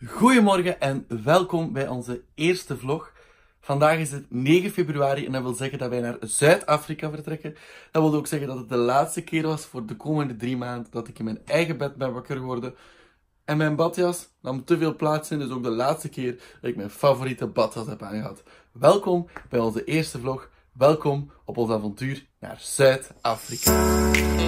Goedemorgen en welkom bij onze eerste vlog. Vandaag is het 9 februari en dat wil zeggen dat wij naar Zuid-Afrika vertrekken. Dat wil ook zeggen dat het de laatste keer was voor de komende 3 maanden dat ik in mijn eigen bed ben wakker geworden. En mijn badjas nam te veel plaats in, dus ook de laatste keer dat ik mijn favoriete badjas heb aangehad. Welkom bij onze eerste vlog. Welkom op ons avontuur naar Zuid-Afrika.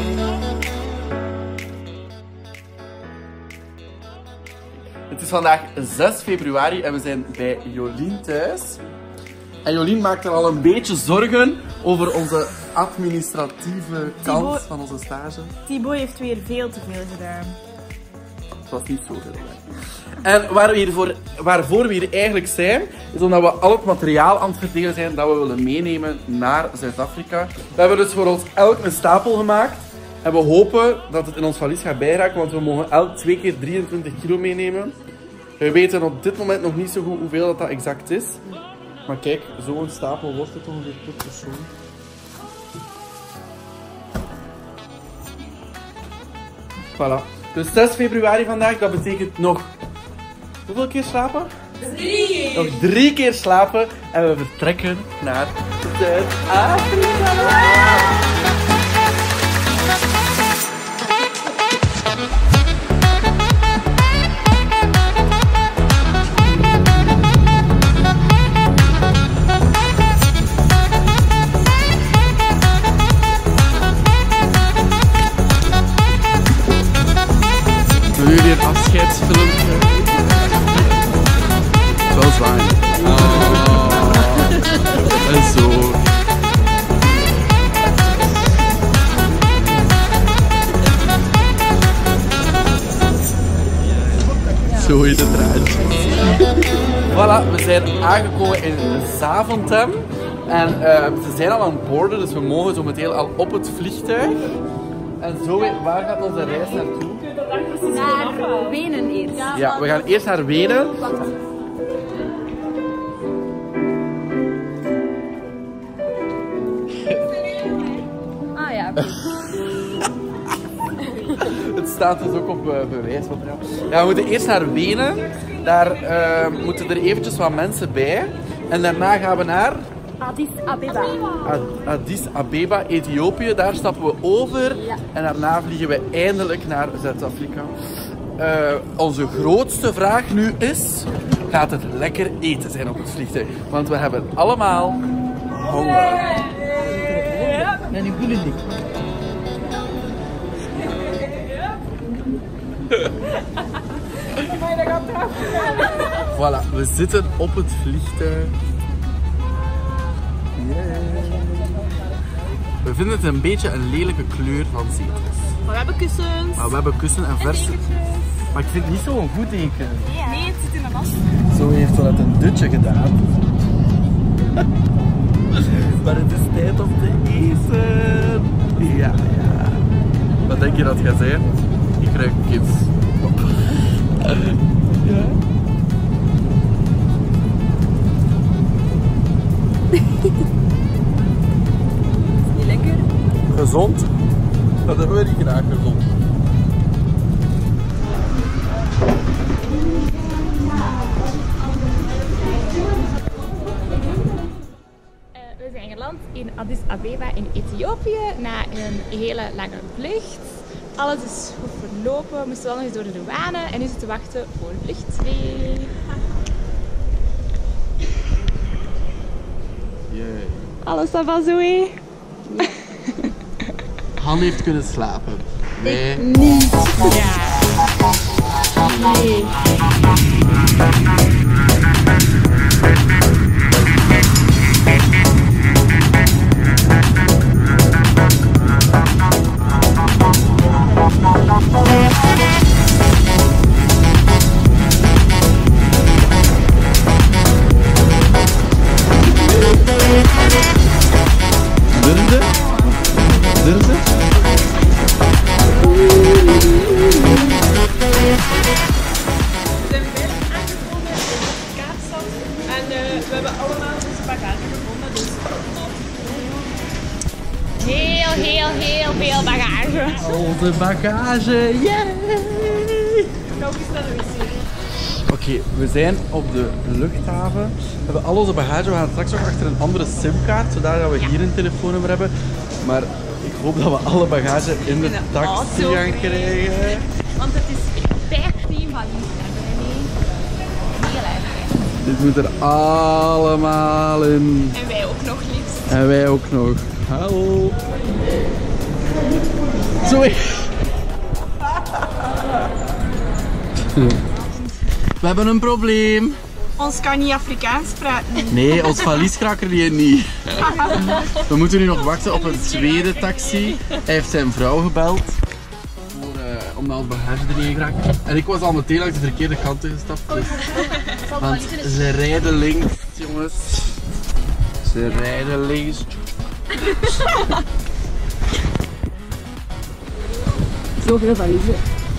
Het is vandaag 6 februari en we zijn bij Jolien thuis. En Jolien maakt er al een beetje zorgen over onze administratieve kant van onze stage. Thibaut heeft weer veel te veel gedaan. Het was niet zo veel. En waarvoor we hier eigenlijk zijn, is omdat we al het materiaal aan het verdelen zijn dat we willen meenemen naar Zuid-Afrika. We hebben dus voor ons elk een stapel gemaakt. En we hopen dat het in ons valies gaat bijraken, want we mogen elk 2 keer 23 kilo meenemen. We weten op dit moment nog niet zo goed hoeveel dat exact is. Maar kijk, zo'n stapel wordt het ongeveer per persoon. Voilà. Dus 6 februari vandaag, dat betekent nog... Hoeveel keer slapen? 3! Nog 3 keer slapen en we vertrekken naar Zuid-Afrika. Nu weer een afscheidsfilmpje. Wel zwaar. Oh, en zo. Zo heet het eruit. Voilà, we zijn aangekomen in Zaventem. En ze zijn al aan het boorden, dus we mogen zo meteen al op het vliegtuig. En zo, waar gaat onze reis naartoe? Naar Wenen eerst. Ja, we gaan eerst naar Wenen. Ah ja. Het staat dus ook op bewijsmateriaal. Ja, we moeten eerst naar Wenen. Daar moeten er eventjes wat mensen bij. En daarna gaan we naar... Addis Abeba. Addis Abeba, Ethiopië. Daar stappen we over. Ja. En daarna vliegen we eindelijk naar Zuid-Afrika. Onze grootste vraag nu is... Gaat het lekker eten zijn op het vliegtuig? Want we hebben allemaal honger. En die voelen niet. Voilà, we zitten op het vliegtuig. We vinden het een beetje een lelijke kleur van zetels. Maar we hebben kussens. Maar we hebben kussen en verse. Maar ik vind het niet zo'n goed teken. Nee, het zit in de was. Zo heeft ze net een dutje gedaan. Maar het is tijd om te eten. Ja, ja. Wat denk je dat gaat zijn? Ik ruik kips. Ja. Niet lekker? Gezond? Dat hebben we niet graag gezond. We zijn geland in Addis Abeba in Ethiopië na een hele lange vlucht. Alles is goed verlopen, we moesten wel nog eens door de douane en nu zitten we te wachten voor vlucht 2. Yay. Alles dat van zo hé? Han heeft kunnen slapen. Wij Niet. Ja. Nee. Durfde? Durfde? We zijn bijna aangekomen in Kaapstad en we hebben allemaal onze bagage gevonden, dus top. Heel veel bagage. Onze bagage, yay! Ga ook eens naar de wc. Oké, we zijn op de luchthaven. We hebben al onze bagage. We gaan straks nog achter een andere simkaart, zodat we hier een telefoonnummer hebben. Maar ik hoop dat we alle bagage in de taxi gaan krijgen. Want het is 15 valies hebben we mee. Heel erg. Dit moet er allemaal in. En wij ook nog liefst. En wij ook nog. Hallo. Sorry. We hebben een probleem. Ons kan niet Afrikaans praten. Nee, ons valies kraken die niet. We moeten nu nog wachten op een tweede taxi. Hij heeft zijn vrouw gebeld. Om naar ons bagage erin te raken. En ik was al meteen langs de verkeerde kant gestapt. Dus. Want ze rijden links, jongens. Ze rijden links. Zoveel valiezen.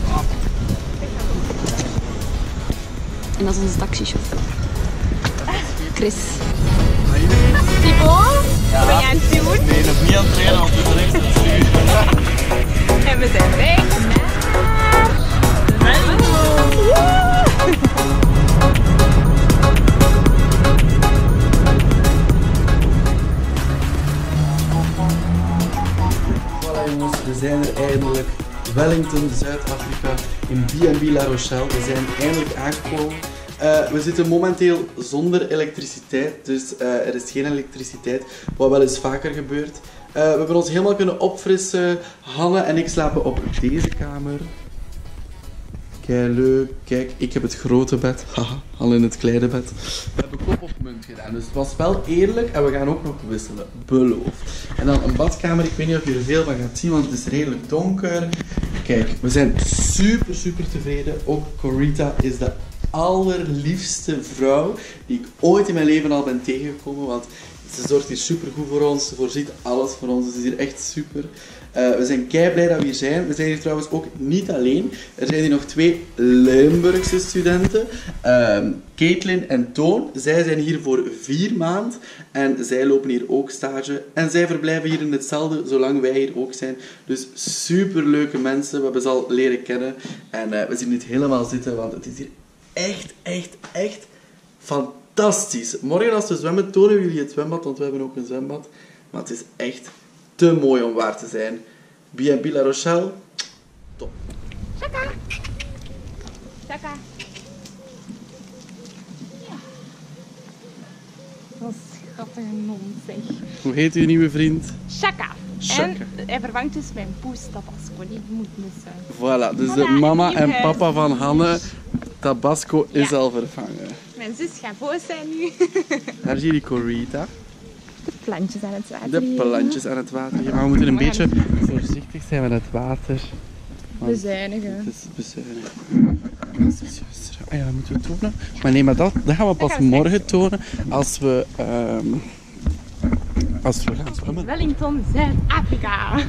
En dat is onze taxichauffeur. Chris. Thibaut, wat ben je aan het doen? Nee, nog niet aan het trainen, want we zijn echt het stuur. En we zijn weg Voilà jongens, we zijn er eindelijk. Wellington, Zuid-Afrika, in B&B La Rochelle. We zijn eindelijk aangekomen. We zitten momenteel zonder elektriciteit, dus er is geen elektriciteit, wat wel eens vaker gebeurt. We hebben ons helemaal kunnen opfrissen. Hanne en ik slapen op deze kamer. Kijk, leuk. Kijk, ik heb het grote bed. Haha, Hanne in het kleine bed. We hebben kop op munt gedaan, dus het was wel eerlijk en we gaan ook nog wisselen. Beloofd. En dan een badkamer. Ik weet niet of je er veel van gaat zien, want het is redelijk donker. Kijk, we zijn super, super tevreden. Ook Corita is de allerliefste vrouw die ik ooit in mijn leven al ben tegengekomen, want ze zorgt hier super goed voor ons, ze voorziet alles voor ons, ze is hier echt super. We zijn kei blij dat we hier zijn. We zijn hier trouwens ook niet alleen. Er zijn hier nog 2 Limburgse studenten, Caitlin en Toon. Zij zijn hier voor 4 maanden en zij lopen hier ook stage. En zij verblijven hier in hetzelfde, zolang wij hier ook zijn. Dus super leuke mensen, we hebben ze al leren kennen. En we zien niet helemaal zitten, want het is hier echt fantastisch. Morgen als we zwemmen, tonen we jullie het zwembad, want we hebben ook een zwembad. Maar het is echt te mooi om waar te zijn. B&B La Rochelle, top. Chaka. Chaka. Ja. Dat is een schattige mond, zeg. Hoe heet uw nieuwe vriend? Chaka. Chaka. En hij vervangt dus mijn poes Tabasco, die moet missen. Voilà, dus de Voilà, mama nieuw en huis. papa van Hanne, Tabasco is Ja. al vervangen. Mijn zus gaat boos zijn nu. Daar zie je Corita. De plantjes aan het water. De hier. plantjes aan het water. Ja, maar we moeten een We gaan beetje voorzichtig zijn met het water. Want Bezuinigen. het is bezuinigen. Dat is juist. Ah ja, dat moeten we tonen. Maar nee, maar dat gaan we pas gaan we morgen tonen als we gaan zwemmen. Wellington, Zuid-Afrika.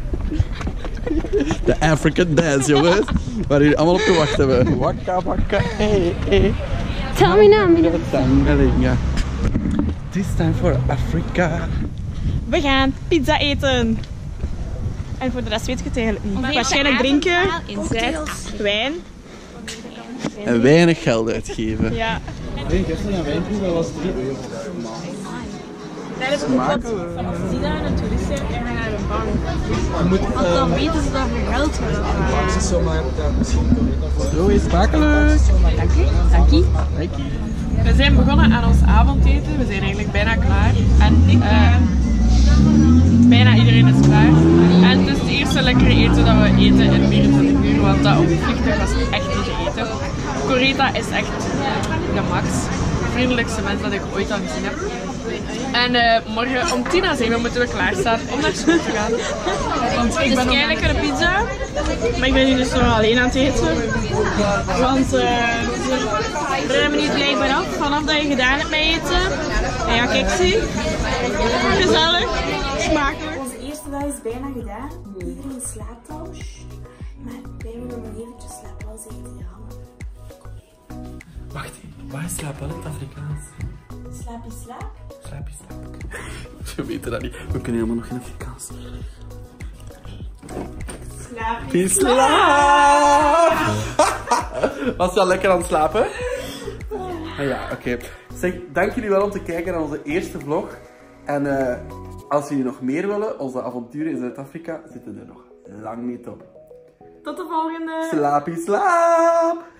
De African Dance, jongens. Waar jullie allemaal op gewacht hebben. Wakka, wakka, hey. Tell me now. Tangalinga. This time for Africa. We gaan pizza eten. En voor de rest weet ik het eigenlijk niet. Waarschijnlijk drinken, In Zuid-Afrika. wijn. En weinig geld uitgeven. Ja. Gisteren een wijnproef, dat was 3 euro. Dat is ook wat die daar een toerist zijn en gaan naar een bank. Want dan weten ze dat je geld hebben. zomaar daar misschien Zo is smakelijk. Dankie. We zijn begonnen aan ons avondeten. We zijn eigenlijk bijna klaar. En bijna iedereen is klaar. En het is het eerste lekkere eten dat we eten in 24 uur. Want dat op het vliegtuig was echt niet te eten. Corita is echt de max. De vriendelijkste mens dat ik ooit al gezien heb. En morgen om 10:07 moeten we klaarstaan om naar school te gaan. Want ik ben kei lekkere pizza, maar ik ben hier dus nog alleen aan het eten. Want ze ruimen niet blijkbaar af vanaf dat je gedaan hebt met eten. En ja, kijk zie. Gezellig, smakelijk. Onze eerste dag is bijna gedaan. Iedereen slaapt al. Maar wij willen nog eventjes slapen, al zegt hij ja. Wacht, waar is slaap wel in het Afrikaans? Slaap is slaap. Slaap is slaap. We weten dat niet. We kunnen helemaal nog geen Afrikaans. Slaap is slaap! Was je al lekker aan het slapen? Ah ja, oké. Zeg, dank jullie wel om te kijken naar onze eerste vlog. En als jullie nog meer willen, onze avonturen in Zuid-Afrika zitten er nog lang niet op. Tot de volgende! Slaapie slaap!